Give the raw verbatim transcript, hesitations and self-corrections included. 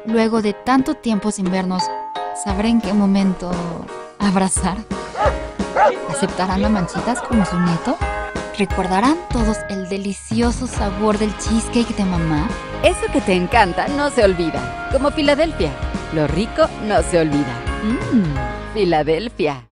Luego de tanto tiempo sin vernos, ¿sabré en qué momento abrazar? ¿Aceptarán a Manchitas como su nieto? ¿Recordarán todos el delicioso sabor del cheesecake de mamá? Eso que te encanta no se olvida. Como Filadelfia. Lo rico no se olvida. Mmm, Filadelfia.